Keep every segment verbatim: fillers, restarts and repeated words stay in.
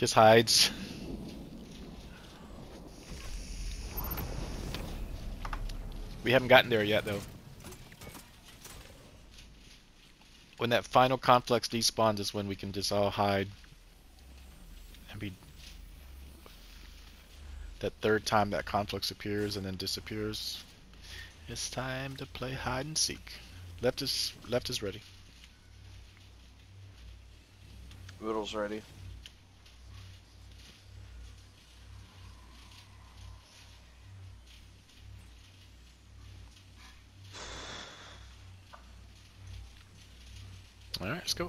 Just hides. We haven't gotten there yet, though. When that final complex despawns is when we can just all hide. And be... That third time that complex appears and then disappears. It's time to play hide and seek. Left is left is ready. Middle's ready. All right, let's go.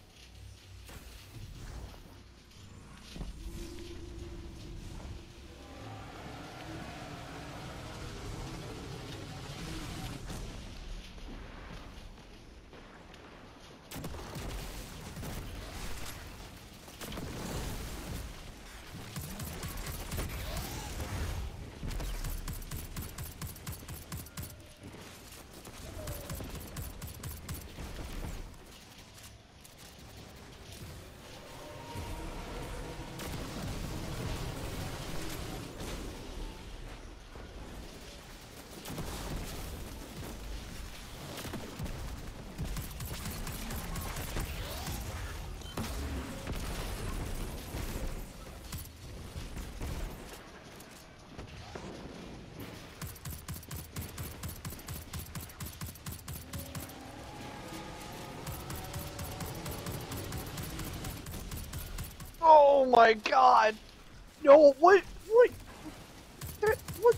Oh my god! No, what? What? That, what?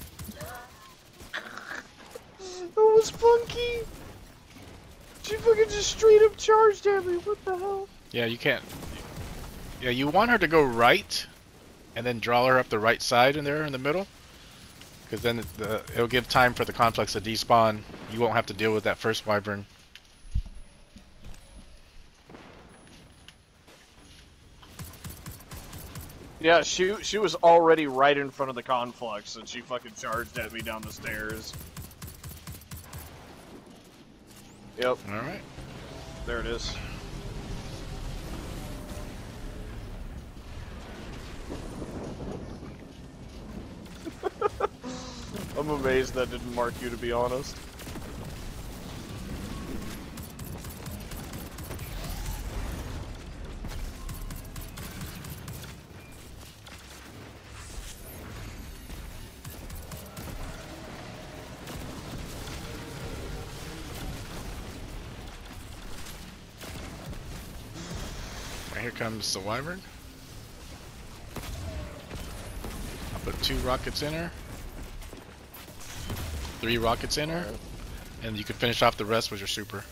That was funky! She fucking just straight up charged at me, what the hell? Yeah, you can't. Yeah, you want her to go right, and then draw her up the right side in there in the middle, because then it, the, it'll give time for the complex to despawn. You won't have to deal with that first wyvern. Yeah, she she was already right in front of the conflux, and she fucking charged at me down the stairs. Yep. Alright. There it is. I'm amazed that didn't mark you, to be honest. Here comes the wyvern. I'll put two rockets in her. Three rockets in her. And you can finish off the rest with your super.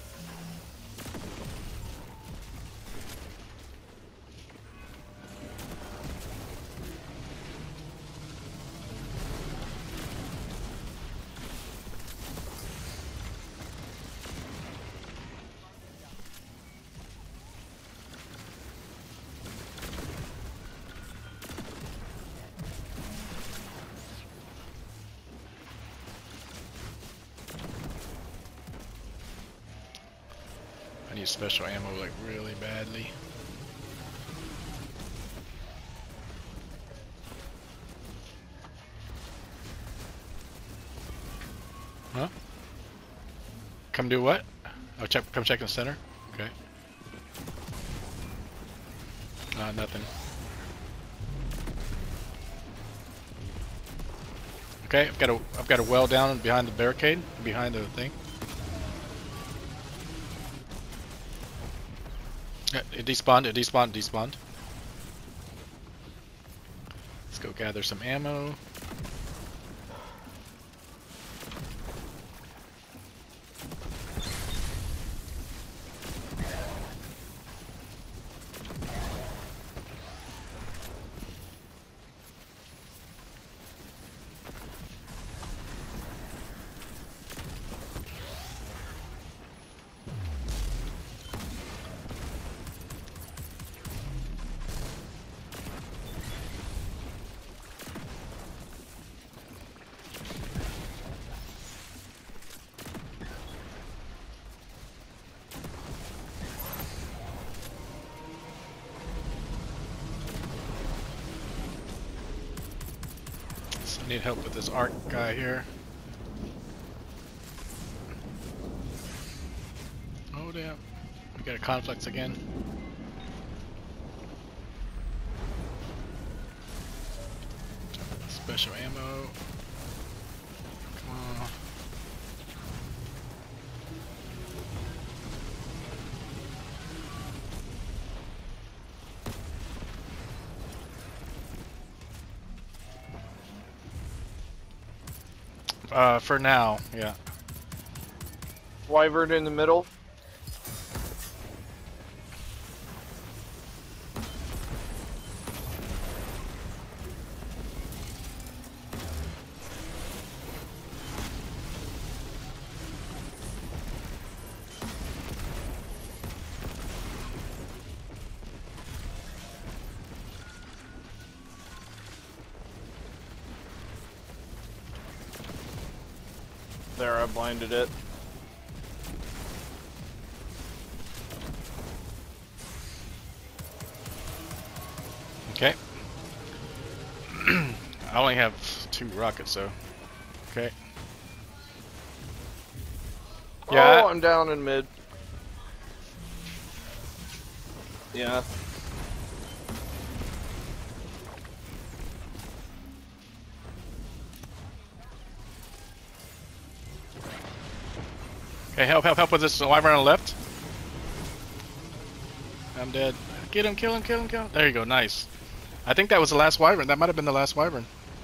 I need special ammo like really badly. Huh? Come do what? Oh, check. Come check in the center. Okay. Uh, nothing. Okay, I've got a I've got a well down behind the barricade, behind the thing. Yeah, it despawned, it despawned, despawned. Let's go gather some ammo. Need help with this arc guy here. Oh damn. We got a conflict again. Special ammo. Come on. Uh, for now, yeah. Wyvern in the middle. There, I blinded it. Okay. I only have two rockets, so okay. Yeah. Oh, I'm down in mid. Yeah. Okay, help, help, help with this wyvern on the left. I'm dead. Get him, kill him, kill him, kill him. There you go, nice. I think that was the last wyvern. That might have been the last wyvern.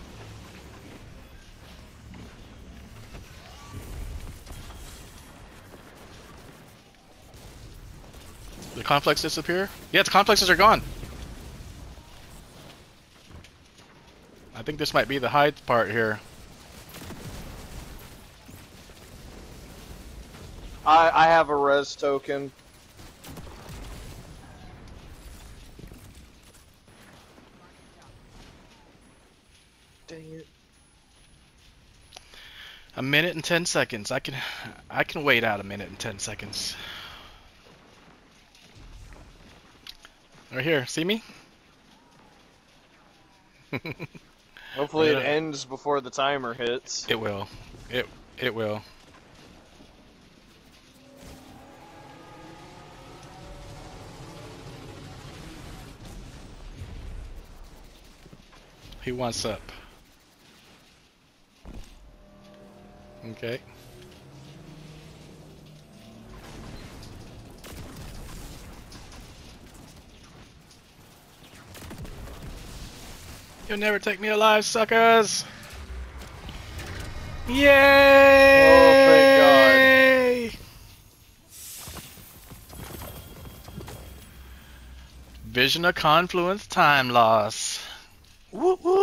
The conflicts disappear? Yeah, the complexes are gone. I think this might be the hide part here. I I have a res token. Dang it. A minute and ten seconds. I can I can wait out a minute and ten seconds. Right here, see me? Hopefully it Yeah. ends before the timer hits. It will. It it will. He wants up. Okay. You'll never take me alive, suckers! Yay! Oh, thank Vision of Confluence time loss. Woo woo!